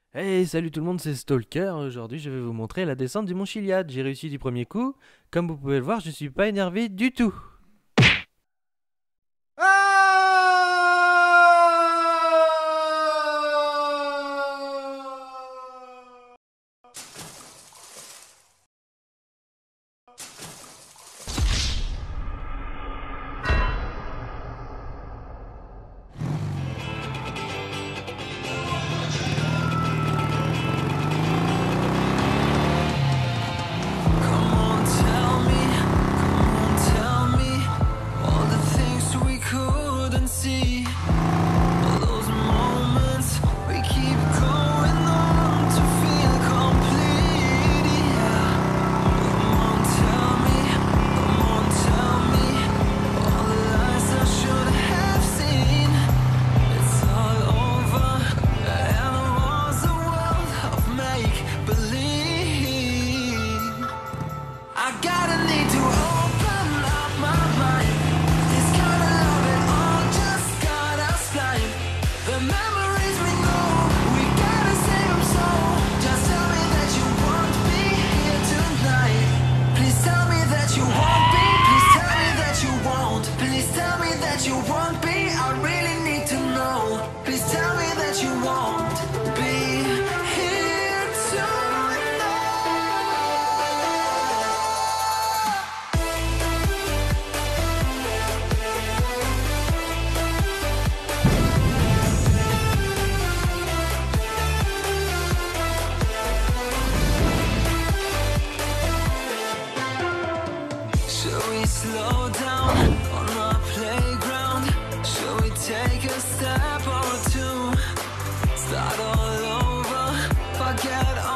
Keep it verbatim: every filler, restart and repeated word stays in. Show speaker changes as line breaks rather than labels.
Hey, salut tout le monde, c'est Stalker. Aujourd'hui, je vais vous montrer la descente du mont Chiliad. J'ai réussi du premier coup. Comme vous pouvez le voir, je suis pas énervé du tout.
Come on, tell me, come on, tell me all the things we couldn't see. All those moments we keep going on to feel complete. Yeah. Come on, tell me, come on, tell me all the lies I should have seen. It's all over, and it was a world of make believe. I gotta need to open up my mind. This kind of love, it all just got us blind. The memories we know, we gotta save them so. Just tell me that you won't be here tonight. Please tell me that you won't be. Please tell me that you won't. Please tell me that you won't be. I really need to know. Please tell me that you won't be here tonight. Should we slow down on the playground? Should we take a step or two? Start all over, forget